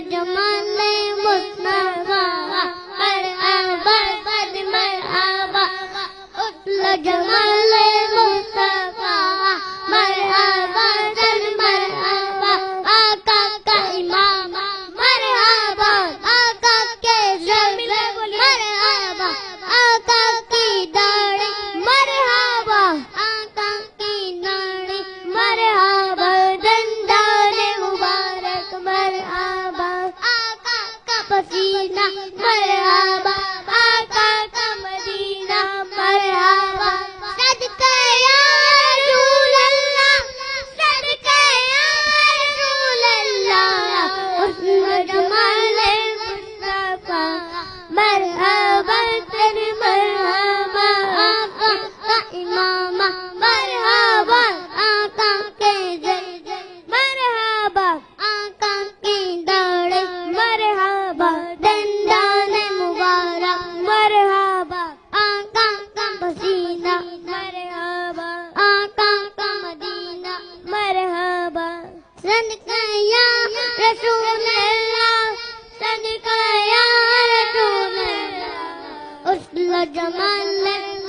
جمال مصطفیٰ مرحبا صد مرحبا حسن جمال مصطفیٰ مرحبا صد مرحبا آقا کا امام مرحبا آقا کے زر مرحبا آقا کی داڑھی مرحبا آقا کی ناڑی مرحبا دندان مبارک مرحبا آقا کا پسینہ مرحبا آقا کا مدینہ مرحبا صدقہ یا رسول اللہ صدقہ یا رسول اللہ حسن جمال مصطفیٰ مرحبا صد مرحبا آقا کا امام مرحبا آقا کے زر مرحبا آقا کی داڑھی مرحبا دندان مبارک مرحبا آقا کا پسینہ مرحبا آقا کا مدینہ مرحبا صدقہ یا رسول اللہ صدقہ یا رسول اللہ حسن جمال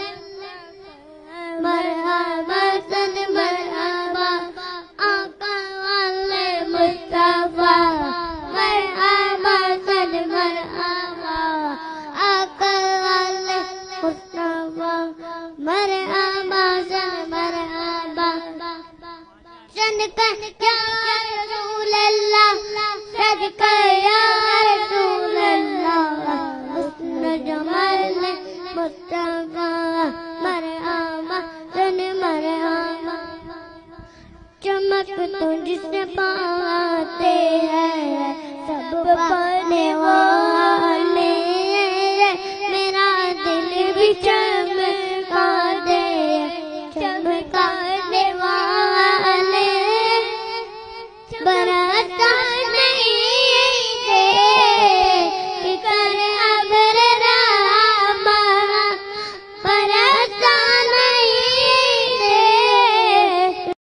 مرحبا صد مرحبا آقا والے مصطفیٰ مرحبا صد مرحبا آقا والے مصطفیٰ مرحبا صد مرحبا صدقہ یا رسول اللہ صدقہ یا رسول اللہ حسن جمال مصطفیٰ مرحبا صد مرحبا چمک تو جس پاتے ہیں سب پانے والے